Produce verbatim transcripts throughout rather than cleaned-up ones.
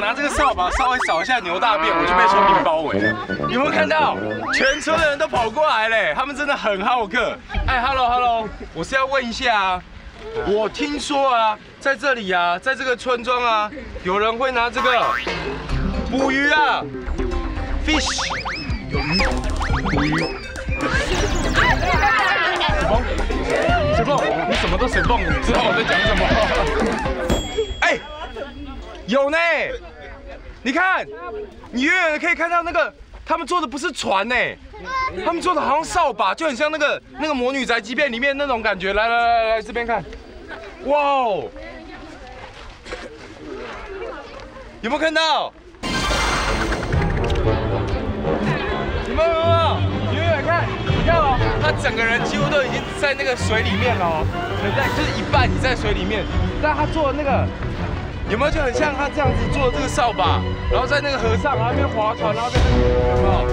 拿这个扫把稍微扫一下牛大便，我就被村民包围了。有没有看到？全村的人都跑过来嘞，他们真的很好客。哎 ，hello hello， 我是要问一下啊，我听说啊，在这里啊，在这个村庄啊，有人会拿这个捕鱼啊 ，fish， 有鱼，捕鱼。水蹦，水蹦，你什么都水蹦，你知道我在讲什么？哎，有呢，你看，你远远的可以看到那个，他们坐的不是船呢，他们坐的好像扫把，就很像那个那个魔女宅急便里面那种感觉。来来来来，这边看，哇哦，有没有看到？有没有？有没有？远远看，你看哦，他整个人几乎都已经在那个水里面了哦，在就是一半你在水里面，但他坐的那个。有没有就很像他这样子做这个扫把，然后在那个河上，然后那边划船，然后在那边有没有？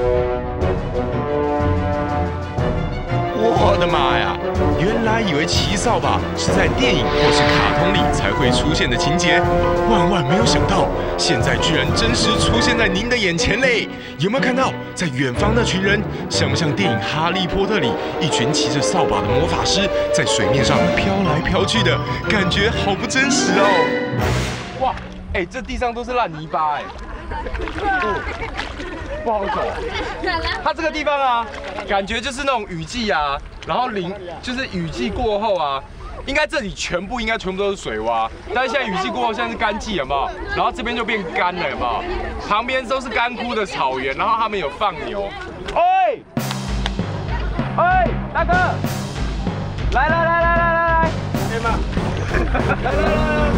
我的妈呀！原来以为骑扫把是在电影或是卡通里才会出现的情节，万万没有想到，现在居然真实出现在您的眼前嘞！有没有看到，在远方那群人，像不像电影《哈利波特》里一群骑着扫把的魔法师在水面上飘来飘去的感觉，好不真实哦！哇，哎、欸，这地上都是烂泥巴哎、欸，哦，不好走。它这个地方啊，感觉就是那种雨季啊，然后淋就是雨季过后啊，应该这里全部应该全部都是水洼，但是现在雨季过后，现在是干季，有没有？然后这边就变干了，有没有？旁边都是干枯的草原，然后他们有放牛。哎，哎，大哥，来来来来来来来，可以吗？来来来来。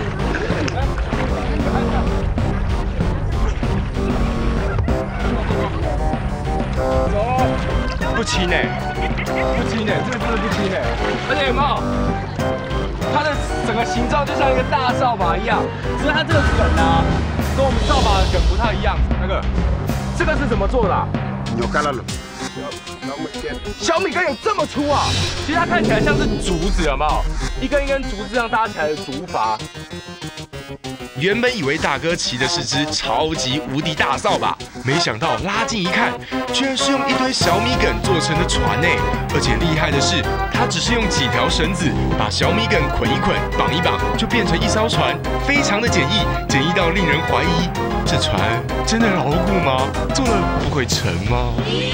不轻哎，不轻哎，这个真的不轻哎，而且有没有？它的整个形状就像一个大扫把一样，只是它这个梗啊，跟我们扫把的梗不太一样。那个，这个是怎么做的、啊？ 有干了了。 小米根有这么粗啊？其实它看起来像是竹子，有没有？一根一根竹子这样搭起来的竹筏。原本以为大哥骑的是只超级无敌大扫把，没想到拉近一看，居然是用一堆小米梗做成的船呢！而且厉害的是，他只是用几条绳子把小米梗捆一捆、绑一绑，就变成一艘船，非常的简易，简易到令人怀疑，这船真的牢固吗？做了不会沉吗？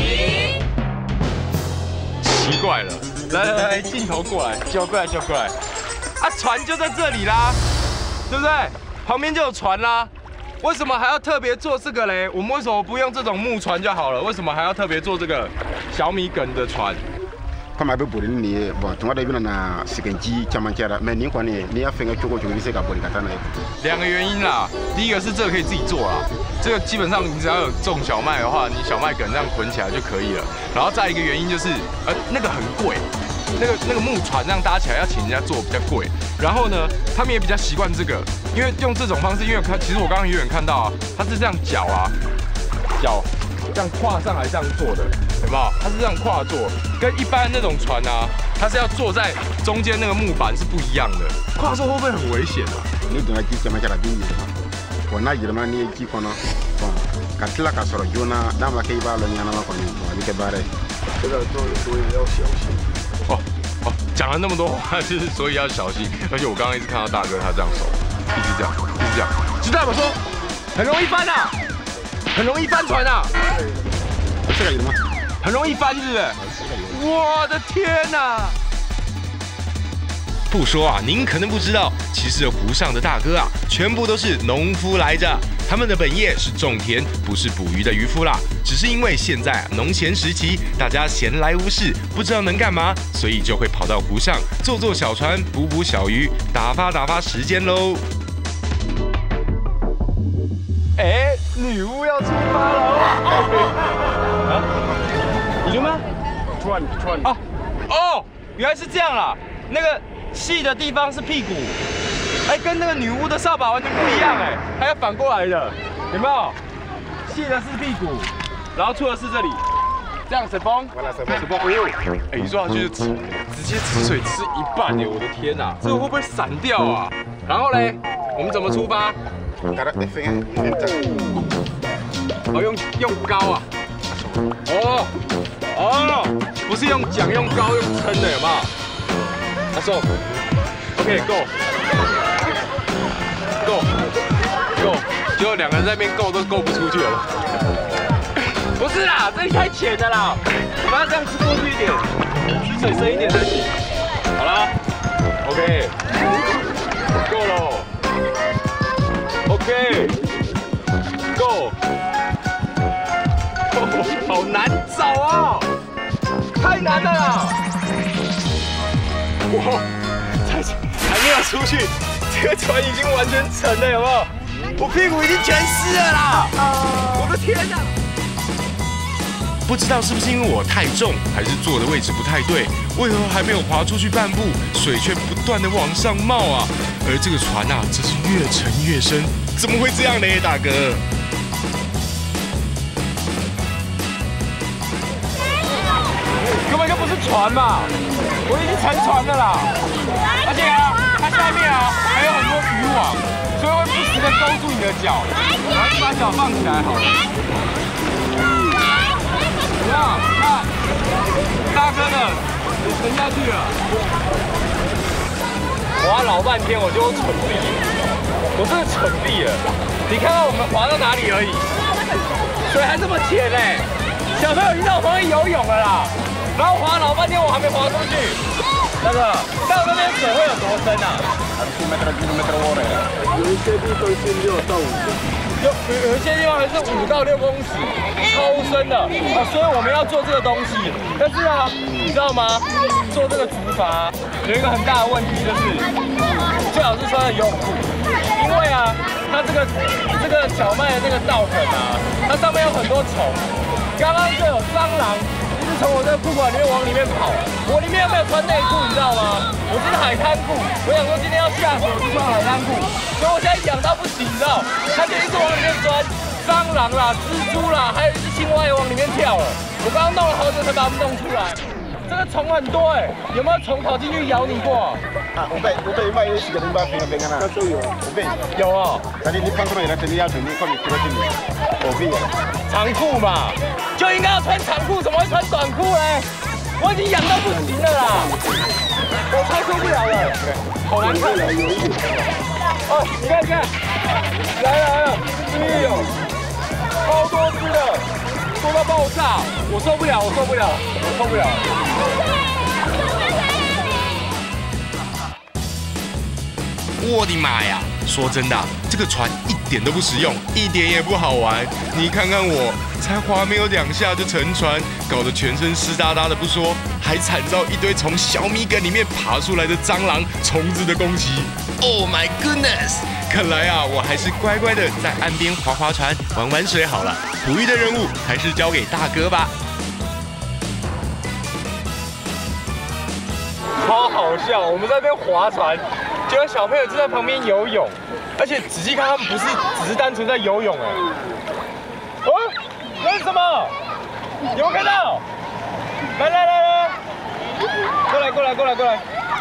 奇怪了，来来来，镜头过来，交过来，交过来，啊，船就在这里啦，对不对？旁边就有船啦，为什么还要特别做这个嘞？我们为什么不用这种木船就好了？为什么还要特别做这个小米梗的船？ 他们不补的你，不，从我这边呢，是根基加满加的，没你管你，你要分个做过就你这个补的干那。 两个原因啦，第一个是这个可以自己做啦，这个基本上你只要有种小麦的话，你小麦梗这样捆起来就可以了。然后再一个原因就是，呃，那个很贵。那个那个木船这样搭起来要请人家做比较贵，然后呢，他们也比较习惯这个，因为用这种方式，因为看其实我刚刚远远看到啊，它是这样脚啊，脚这样跨上来这样做的，有没有？它是这样跨坐，跟一般那种船啊，它是要坐在中间那个木板是不一样的。跨坐会不会很危险啊？ 你等下机加满加的定义嘛，我那有的嘛你机可能，哇，卡特拉卡索罗就那那么可以把人家那么可能，你可把嘞，这个做所以要小心。哦哦，讲了那么多话，就是所以要小心。而且我刚刚一直看到大哥他这样手，一直这样，一直这样，就代表说很容易翻啊，很容易翻船啊。这个有吗？很容易翻，是不是？我的天哪！不说啊，您可能不知道，其实湖上的大哥啊，全部都是农夫来着。他们的本业是种田，不是捕鱼的渔夫啦。只是因为现在啊农闲时期，大家闲来无事，不知道能干嘛，所以就会跑到湖上坐坐小船，捕捕小鱼，打发打发时间喽。哎，女巫要出发了哦！啊，你吗？转转啊！哦，原来是这样啦。那个细的地方是屁股。哎，跟那个女巫的扫把完全不一样哎，还要反过来的，有没有？细的是屁股，然后粗的是这里，这样水崩，水崩，哎呦，哎，一坐下去就直直接吃水吃一半哎，我的天哪，这个会不会散掉啊？然后嘞，我们怎么出发？ Cara de fe, venta. 哦，用用高啊？哦哦，不是用桨，用高，用撑的，有没有？阿寿 ，OK，Go，Go，Go，结果两个人在那边够都够不出去了。不是啦，这里太浅了啦，你们要这样吃过去一点，吃水深一点才行。好啦 ，OK， 够了 ，OK，Go。好难找哦，太难了啦！哇，才还没有出去，这个船已经完全沉了，有没有？我屁股已经全湿了啦！我的天哪！不知道是不是因为我太重，还是坐的位置不太对，为何还没有滑出去半步，水却不断的往上冒啊？而这个船啊，真是越沉越深，怎么会这样呢，大哥？根本就不是船嘛，我已经沉船了啦，而且啊，它下面啊还有很多渔网，所以会不时的勾住你的脚，然后就把脚放起来好了。怎么样？看，大哥的，你沉下去了。滑老半天，我就蠢毙了，我真的蠢毙了。你看看我们滑到哪里而已，水还这么浅嘞，小朋友已经在我旁边游泳了啦。然后滑老半天，我还没滑出去。大哥，到那边水会有多深啊？有一些地方是六到五公尺，有有一些地方还是五到六公尺，超深的啊！所以我们要做这个东西。但是啊，你知道吗？做这个竹筏有一个很大的问题，就是最好是穿着游泳裤，因为啊，它这个这个小麦的这个稻垦啊，它上面有很多虫，刚刚就有蟑螂。从我这个裤管里面往里面跑，我里面又没有穿内裤，你知道吗？我这是海滩裤，我想说今天要下水，我就穿海滩裤，所以我现在痒到不行，你知道？它就一直往里面钻，蟑螂啦、蜘蛛啦，还有一只青蛙也往里面跳了。我刚刚弄了好久才把它们弄出来。这个虫很多哎、欸，有没有虫跑进去咬你过？ 啊，我被我被卖一些零八平的平啊，那都有，我被有哦。 那你你放出来，那肯定要准备放你这个进去，我被啊。 长裤嘛，就应该要穿长裤，怎么会穿短裤嘞？我已经痒到不行了啦，我超受不了了，好难看的。哦，你看看，来了来了，这边有，超多只的，多到爆炸，我受不了，我受不了，我受不了。我的妈呀！说真的，这个船一点都不实用，一点也不好玩。你看看我，才滑没有两下就沉船，搞得全身湿哒哒的不说，还惨遭一堆从小米梗里面爬出来的蟑螂、虫子的攻击。Oh my goodness！ 看来啊，我还是乖乖的在岸边划划船、玩玩水好了。捕鱼的任务还是交给大哥吧。超好笑，我们在那边划船。结果小朋友就在旁边游泳，而且仔细看，他们不是只是单纯在游泳哎。哦，那是什么？有没有看到？来来来来，过来过来过来过来。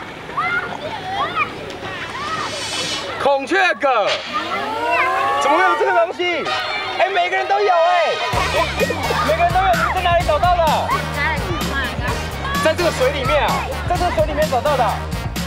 孔雀蛤，怎么会有这个东西？哎，每个人都有哎，每个人都有，你们在哪里找到的？在这个水里面啊，在这个水里面找到的。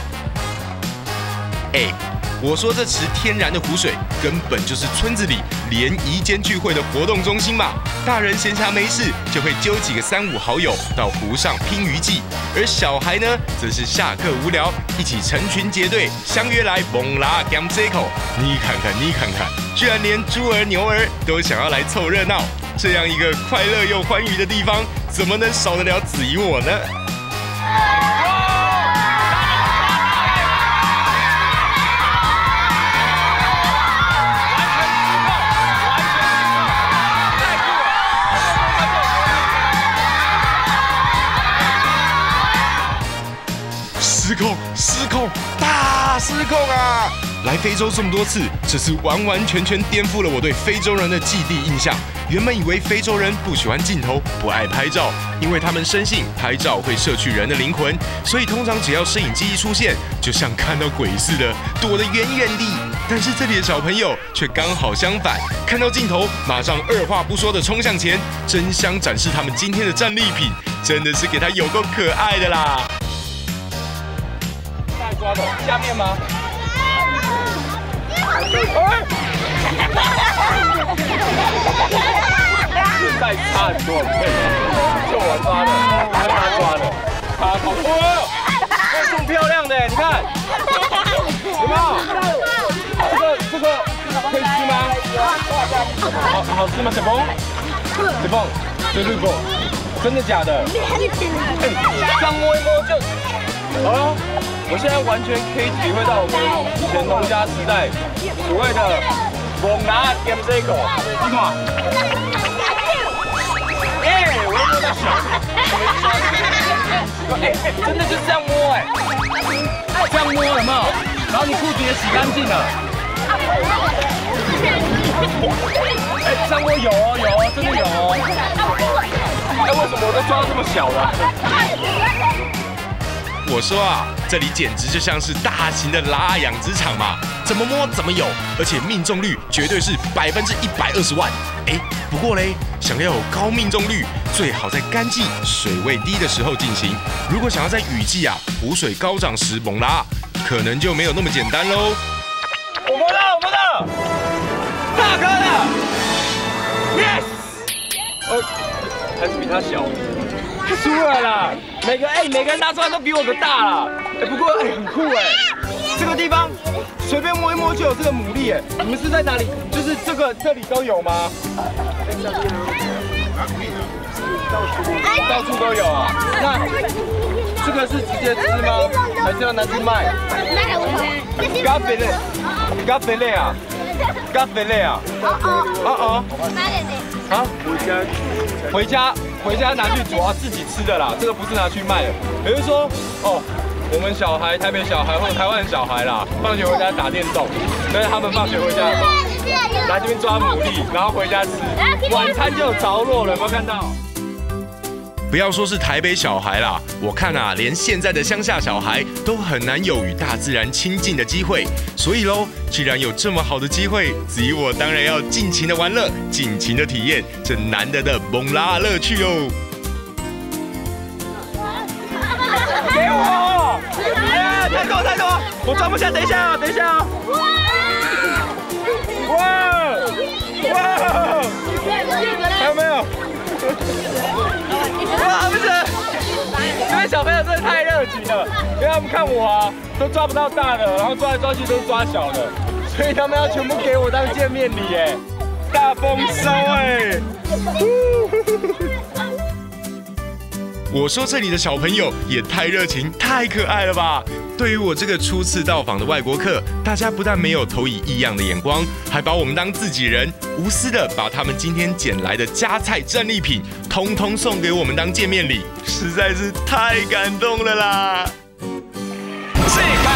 哎，我说这池天然的湖水根本就是村子里联谊间聚会的活动中心嘛！大人闲暇没事就会揪几个三五好友到湖上拼渔技，而小孩呢，则是下课无聊一起成群结队相约来猛拉 gam 这口。你看看，你看看，居然连猪儿牛儿都想要来凑热闹！这样一个快乐又欢愉的地方，怎么能少得了子怡我呢？时控，失控，大失控啊！来非洲这么多次，这次完完全全颠覆了我对非洲人的既定印象。原本以为非洲人不喜欢镜头，不爱拍照，因为他们深信拍照会摄取人的灵魂，所以通常只要摄影机一出现，就像看到鬼似的，躲得远远的。但是这里的小朋友却刚好相反，看到镜头，马上二话不说的冲向前，争相展示他们今天的战利品，真的是给他有够可爱的啦！ 在抓的下面吗？是再差很多，就我抓的，还是他抓的，他好哦，这么漂亮的，你看，有没有？这个这个可以吃吗？好好吃吗？小凤，小凤，这绿凤，真的假的？哎，这样摸一摸就，啊，我现在完全可以体会到我们以前农家时代所谓的猛拿点这个，你看。哎，我又摸到小，哎，真的就是这样摸哎，这样摸有没有？然后你裤子也洗干净了。哎，这样摸有哦有哦，真的有哦。哎，为什么我都抓到这么小的？ 我说啊，这里简直就像是大型的拉养殖场嘛，怎么摸怎么有，而且命中率绝对是百分之一百二十万。哎，不过嘞，想要有高命中率，最好在干季、水位低的时候进行。如果想要在雨季啊，湖水高涨时猛拉，可能就没有那么简单喽。 我摸到，我摸到了，大颗的 ，yes， 呃，还是比他小。输了啦！每个哎、欸，每个人拿出来都比我的大啦。哎、欸，不过哎、欸，很酷哎、欸，这个地方随便摸一摸就有这个牡蛎哎。你们是在哪里？就是这个这里都有吗？到处都有啊。那这个是直接吃吗？还是要拿去卖？咖啡类，咖啡类啊，咖啡类啊。哦哦哦哦。啊？回家。回家拿去煮啊，自己吃的啦，这个不是拿去卖的。比如说，哦，我们小孩，台北小孩或者台湾的小孩啦，放学回家打电动，但是他们放学回家来这边抓牡蛎，然后回家吃，晚餐就有着落了，有没有看到？ 不要说是台北小孩啦，我看啊，连现在的乡下小孩都很难有与大自然亲近的机会。所以喽，既然有这么好的机会，子怡我当然要尽情的玩乐，尽情的体验这难得的猛拉乐趣哦。 给我！哎呀，太多太多，我装不下，等一下啊，等一下啊！哇哇！还有没有？哇，不是，这边小朋友真的太热情了，因为他们看我啊，都抓不到大的，然后抓来抓去都是抓小的，所以他们要全部给我当见面礼哎，大丰收哎！ 我说这里的小朋友也太热情、太可爱了吧！对于我这个初次到访的外国客，大家不但没有投以异样的眼光，还把我们当自己人，无私的把他们今天捡来的家菜战利品，通通送给我们当见面礼，实在是太感动了啦！ 这